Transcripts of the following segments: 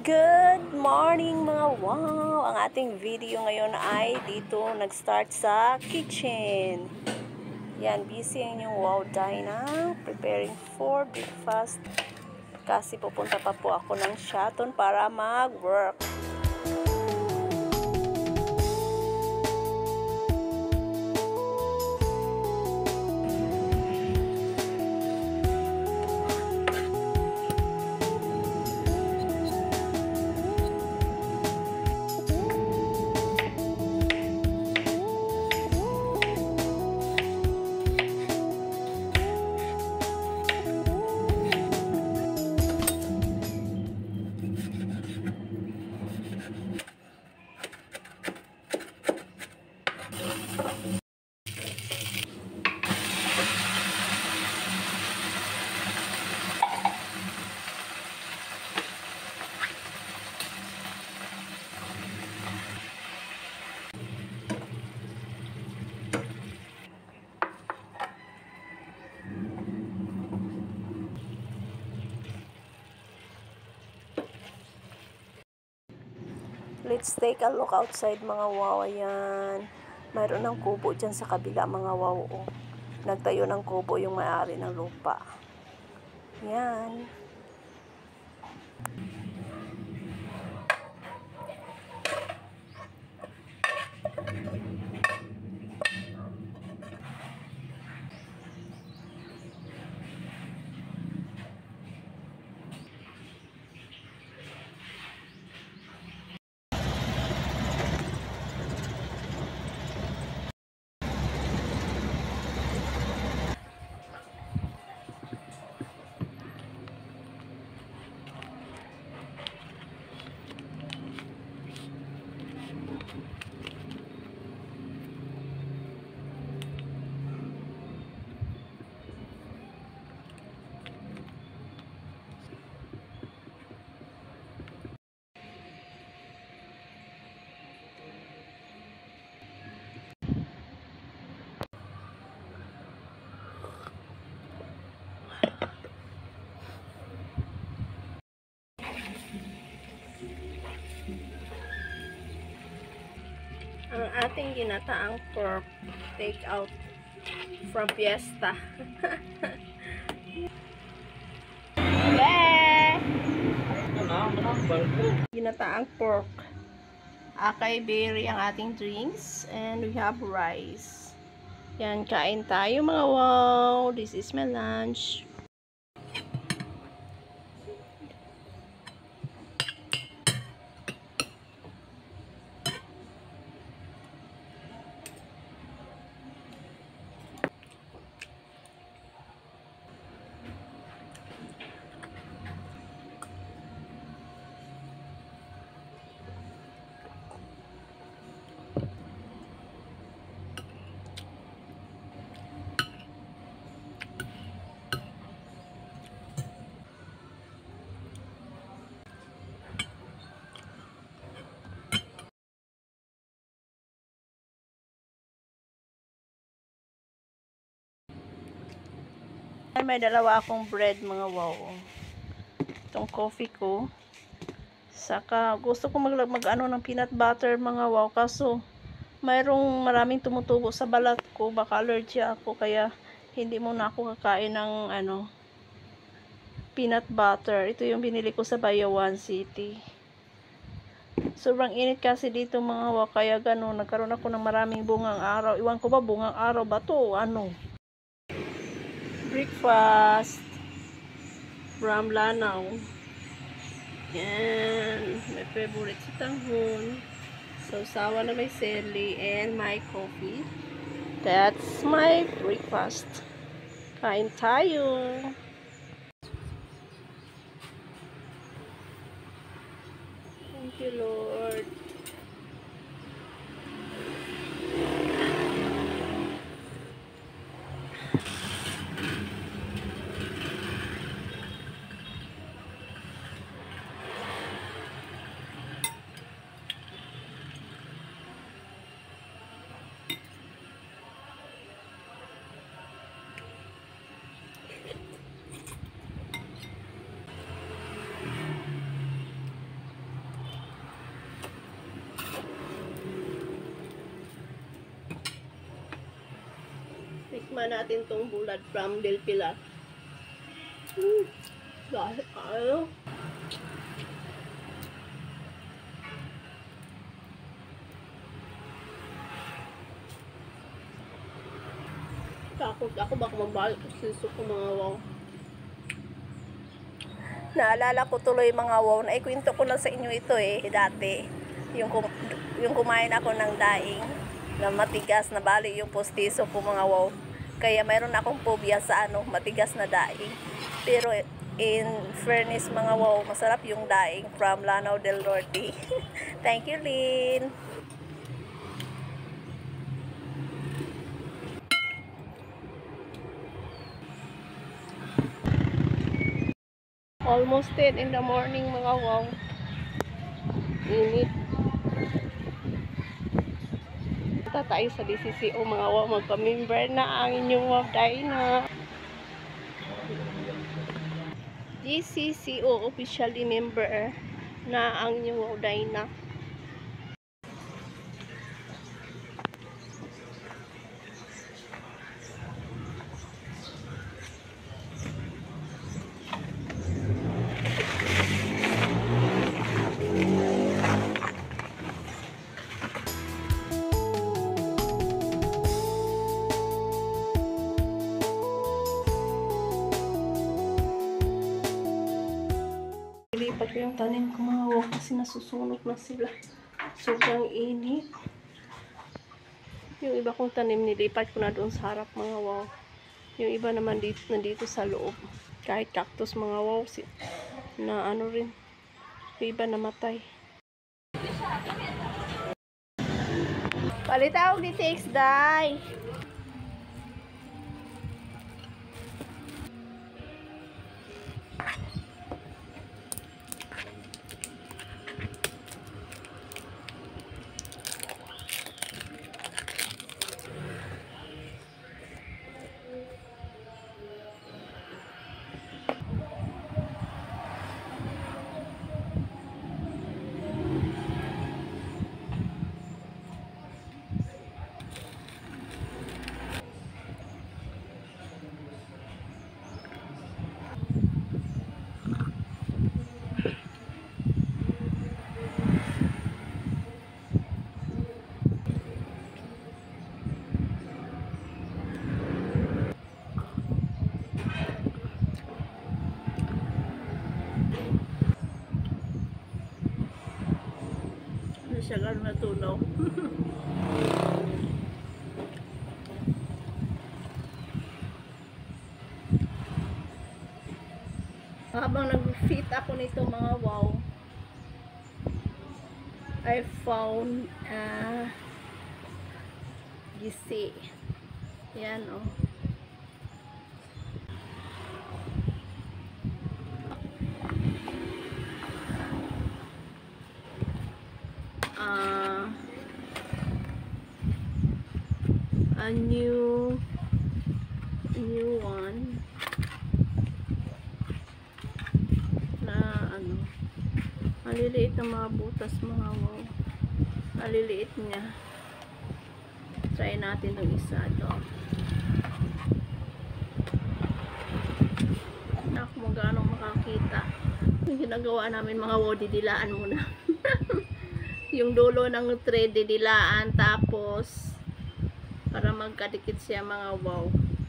Good morning mga wow! Ang ating video ngayon ay dito nag-start sa kitchen. Yan, busy ang inyong wow Dinah. Preparing for breakfast. Kasi pupunta pa po ako ng Shaton para mag-work. Let's take a look outside mga wow. Ayan. Mayroon ng kubo dyan sa kabila mga wow. Oh. Nagtayo ng kubo yung may-ari ng lupa. Yan. Ang ating ginataang pork take out from Fiesta. Ginataang pork. Akay berry ang ating drinks and we have rice. Yan, kain tayo mga wow. This is my lunch. May dalawa akong bread mga wow. Itong coffee ko. Saka gusto ko mag-ano ng peanut butter mga wow. Kaso mayroong maraming tumutubo sa balat ko. Baka allergy ako. Kaya hindi muna ako kakain ng peanut butter. Ito yung binili ko sa Bayawan City. Sobrang init kasi dito mga wow. Kaya ganun. Nagkaroon ako ng maraming bungang araw. Iwan ko ba bungang araw ba to? Ano? Breakfast from Lanao. Yan. My favorite si tanghon. Sausawa na may seli and my coffee. That's my breakfast. Kain tayo. Thank you, Lord. Tikman natin tong bulad from Del Pilar. Dahil ayaw. Takot ako baka mabalik sa suso ko mga wow. Naalala ko tuloy mga wow, na ikwento ko lang sa inyo ito dati. Yung kumain ako ng daing na matigas na bali yung postiso ko mga wow. Kaya mayroon akong phobia sa matigas na daing. Pero in fairness mga wow, masarap yung daing from Lanao del Norte. Thank you, Lynn. Almost 10 in the morning mga wow. Init. Punta tayo sa DCCO mga wow. Magpa-member na ang inyong wow Dina. DCCO officially member na ang inyong wow Dina. Ilipat ko yung tanim ko mga wow kasi nasusunog na sila. Sobrang init. Yung iba kong tanim nilipat ko na doon sa harap mga wow. Yung iba naman nandito sa loob. Kahit cactus mga wow na rin. Yung iba namatay. Palitaw ni Tex Day. Siya gano'n natunaw. Habang nag-fit ako nito mga wow, I found gisi. Yan a new one na maliliit na mga butas mga wow. Maliliit niya. Try natin ng isa ako magano makakita. Yung ginagawa namin mga wow, didilaan muna. Yung dulo ng tray didilaan, tapos para magkadikit siya mga wow.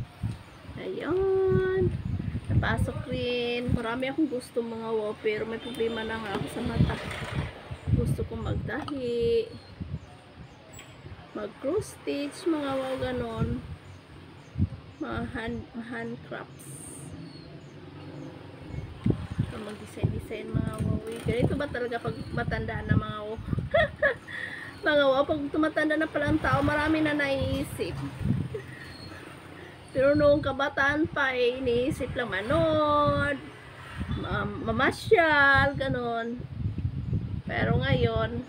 Ayun, napasok rin. Marami akong gusto mga wow, pero may problema na nga ako sa mata. Gusto kong magdahi, mag cross stitch mga wow, ganon, mga hand crafts, mag design mga wow. Ganito ba talaga pag matanda na mga wow? Mga wow, pag tumatanda na pala ang tao, marami na naiisip. Pero noong kabataan pa iniisip lang manood, mamasyal, ganon. Pero ngayon,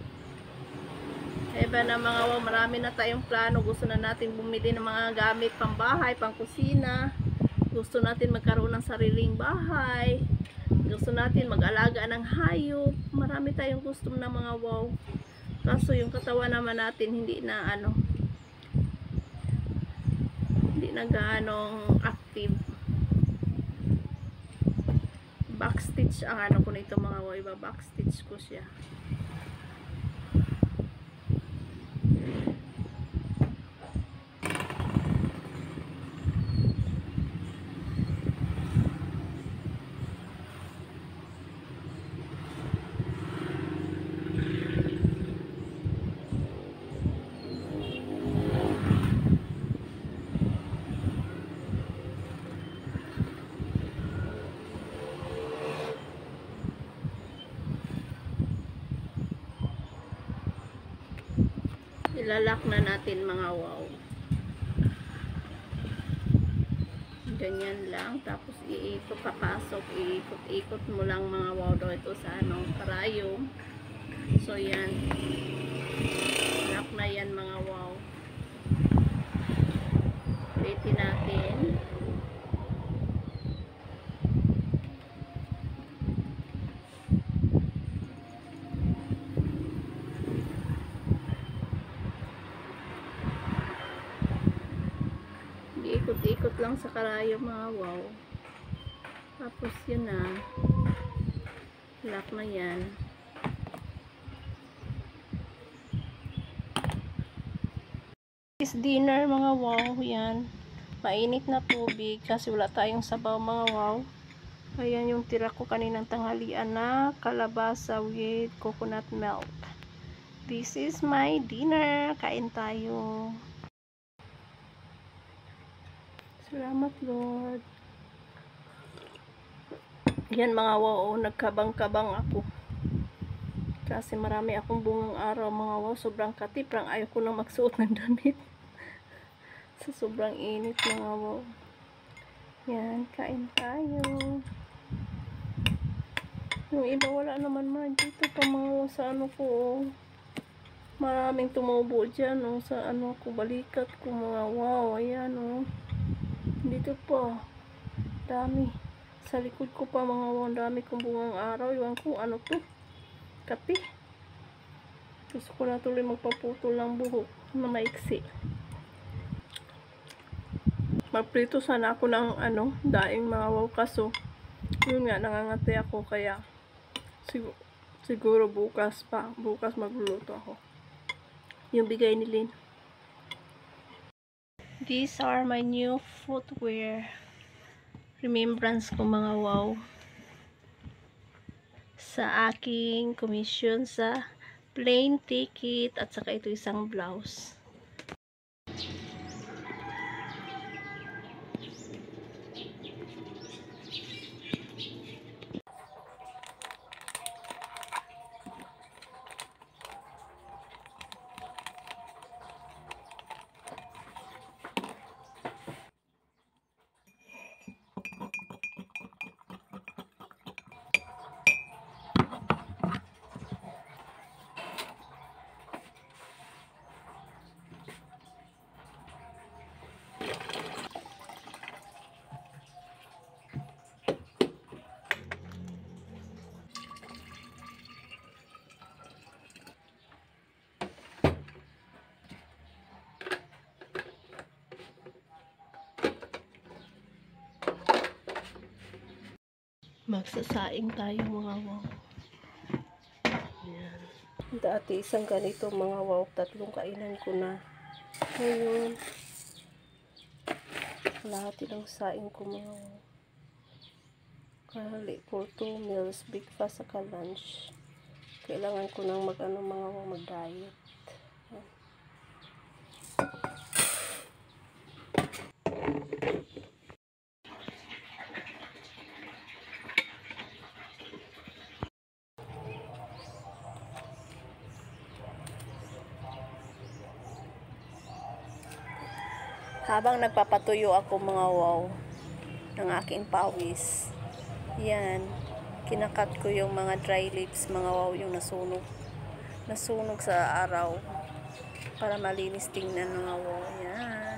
iba na mga wow, marami na tayong plano. Gusto na natin bumili ng mga gamit pang bahay, pang kusina. Gusto natin magkaroon ng sariling bahay. Gusto natin mag-alaga ng hayop. Marami tayong gusto ng mga wow. Kaso yung katawan naman natin hindi na gaanong active. Backstitch ang ano ko nito mga wow, iba backstitch ko siya. Ilalak na natin mga wow. Ganyan lang. Tapos iikot, papasok, iikot mo lang mga wow daw ito sa ano, karayom. So yan. Lock na yan mga wow. Ulitin natin. Ikot-ikot lang sa karayo mga wow. Tapos yun na. Lock na yan. Is dinner mga wow. Yan. Mainit na tubig kasi wala tayong sabaw mga wow. Ayan yung tira ko kaninang tanghalian na kalabasa with coconut milk. This is my dinner. Kain tayo. Salamat Lord. Yan mga wow, nagkabang-kabang ako. Kasi marami akong bungang araw mga wow. Sobrang katip. Parang ayaw ko na magsuot ng damit. Sa sobrang init mga wow. Yan, kain tayo. Yung iba wala naman man. Dito pa mga wow sa ano ko. Maraming tumubo dyan. Sa ano ko, balikat ko mga wow. Ayan o. Dito pa. Dami. Sa likod ko pa mga wow. Dami kong bungang araw. Iwan ko ano to. Kapi. Gusto ko na tuloy magpaputol ng buhok na maiksi. Magprito sana ako ng ano, daing mga wow. Kaso, yun nga, nangangati ako. Kaya, siguro bukas pa. Bukas magluluto ako. Yung bigay ni Lynn. These are my new footwear. Remembrance ko mga wow. Sa aking commission sa plane ticket at saka ito isang blouse. Magsasaing tayo mga wow. Ayan. Dati isang ganito mga wow, 3 kainan ko na. Ngayon, lahat ng saing ko mga wow. Kali for 2 meals, breakfast saka lunch. Kailangan ko nang mag-ano mga wow, mag-diet. Habang nagpapatuyo ako mga wow ng aking pawis, yan, kinakat ko yung mga dry leaves mga wow, yung nasunog sa araw para malinis tingnan mga wow. Yan.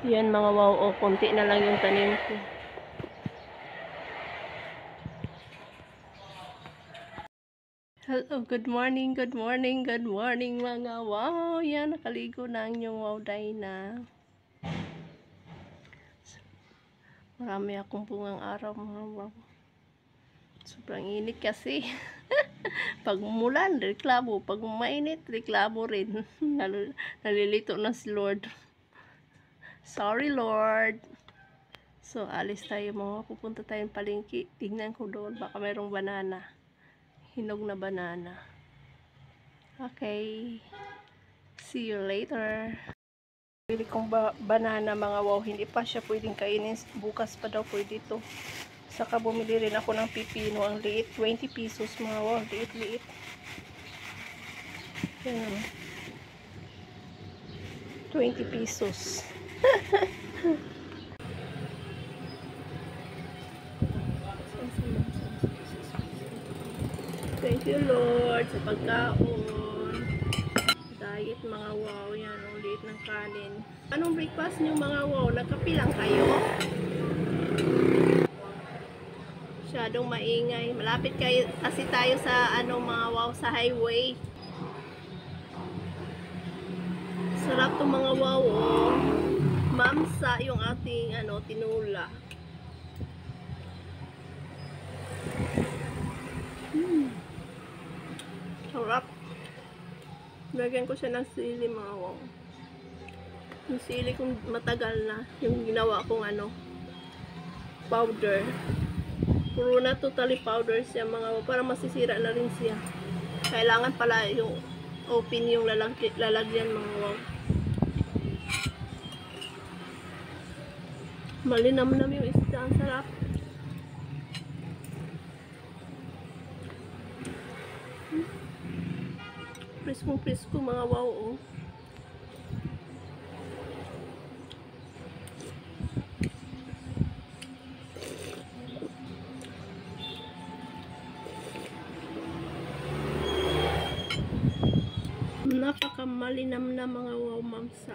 Yan mga wow, oh, konti na lang yung tanim ko. Hello, good morning, good morning, good morning mga wow. Yan, nakaligo na ang inyong wow Dina. Marami akong bungang araw mga wow. Sobrang init kasi. Pag umulan, reklamo. Pag mainit, reklamo rin. Nalilito na si Lord. Sorry Lord. So, alis tayo mga. Pupunta tayong palengke. Tingnan ko doon. Baka mayroong banana. Hinog na banana. Okay. See you later. Bili kong banana mga wow. Hindi pa siya pwedeng kainin. Bukas pa daw pwede ito. Saka bumili rin ako ng pipino. Ang liit. 20 pesos mga wow. Liit-liit. Yan. 20 pesos. Thank you Lord sa pagkaon. Diet mga wow. Yan. Ang liit ng kanin. Anong breakfast nyo mga wow? Nagkape lang kayo? Masyadong maingay. Malapit kayo kasi tayo sa mga wow sa highway. Sarap tong mga wow oh. Mamsa yung ating tinula. Sarap. Lagyan ko siya ng sili mga wow. Yung sili kong matagal na. Yung ginawa kong powder. Puro na totally powder siya mga wow. Para masisira na rin siya. Kailangan pala yung open yung lalagyan mga wow. Malinamnam yung isda. Ang sarap. Presko mga wow oh. Napakamalinam na mga wow mamsa.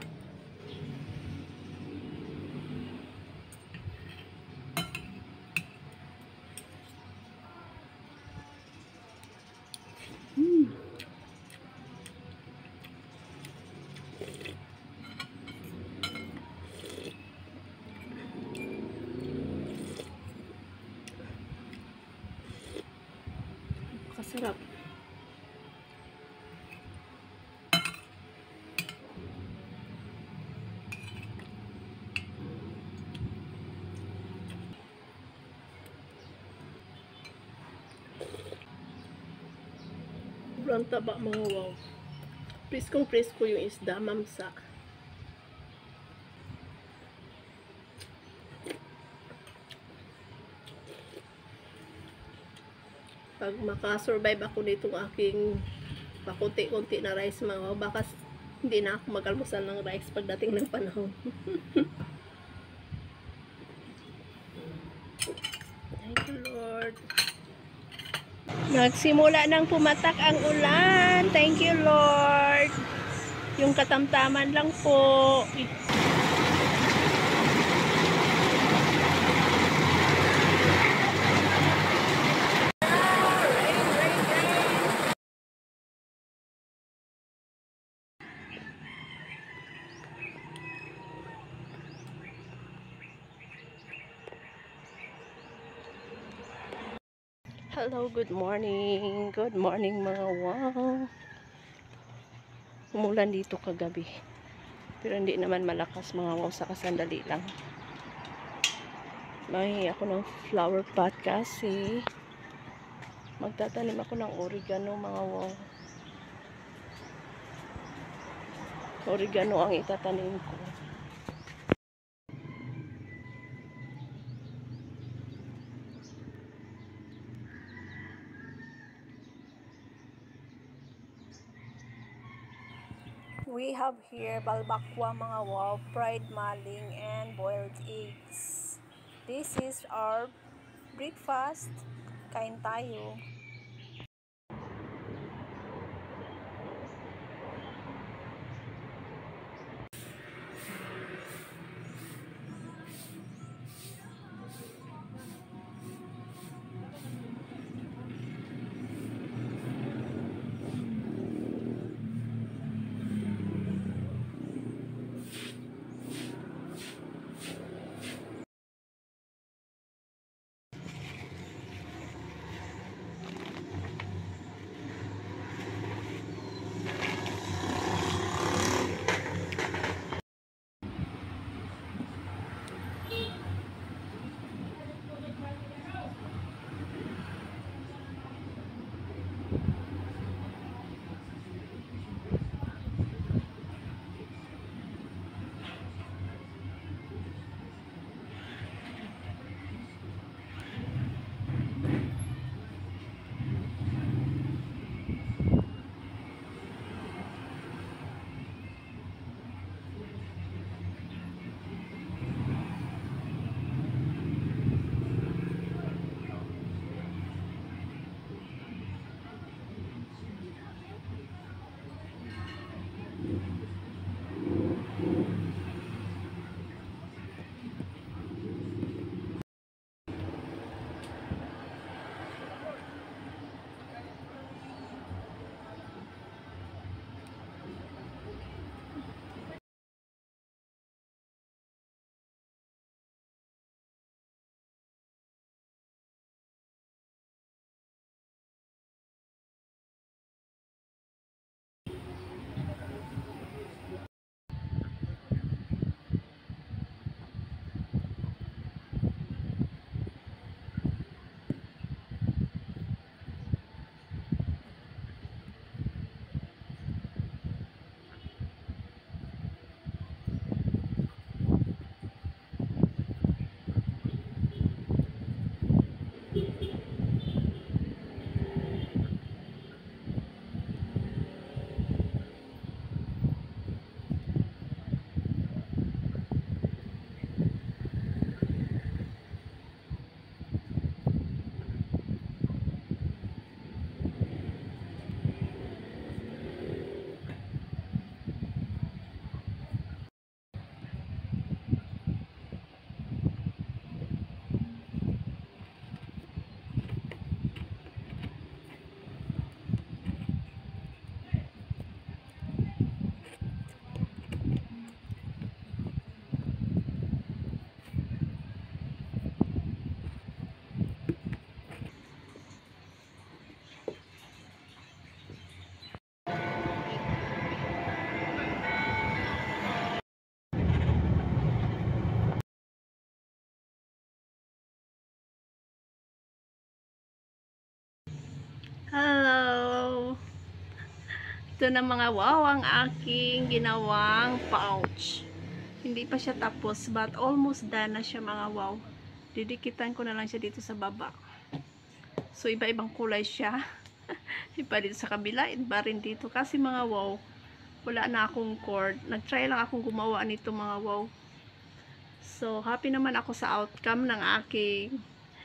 Kasarap. Sobrang taba mga wow. Presko yung isda, mamsa. Pag makasurvive ako nitong aking pakunti-kunti na rice mga wow, baka hindi na ako mag-almusal ng rice pagdating ng panahon. Thank you Lord. Nagsimula nang pumatak ang ulan. Thank you Lord. Yung katamtaman lang po. Hello, good morning. Good morning mga wow. Umulan dito kagabi. Pero hindi naman malakas mga wow, saka sandali lang. Mahingi ako ng flower pot kasi magtatanim ako ng oregano mga wow. Oregano ang itatanim ko. We have here balbakwa mga wow, fried maling and boiled eggs. This is our breakfast. Kain tayo. Hello! Ito na mga wow ang aking ginawang pouch. Hindi pa siya tapos but almost done na siya mga wow. Didikitan ko na lang siya dito sa baba. So iba-ibang kulay siya. Iba dito sa kabila, iba rin dito. Kasi mga wow, wala na akong cord. Nag-try lang akong gumawa nito mga wow. So happy naman ako sa outcome ng aking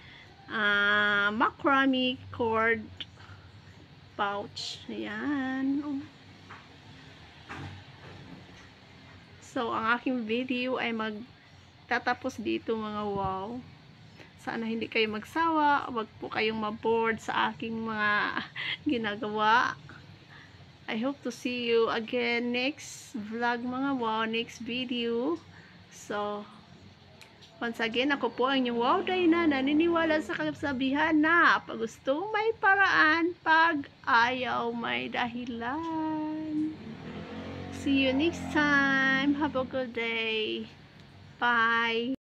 macrame cord pouch. Ayan. So, ang aking video ay magtatapos dito mga wow. Sana hindi kayo magsawa. Huwag po kayong maboard sa aking mga ginagawa. I hope to see you again next vlog mga wow, next video. So, once again, ako po ang inyong wow Dayna, naniniwala sa kasabihan na pag gusto may paraan, pag ayaw may dahilan. See you next time. Have a good day. Bye.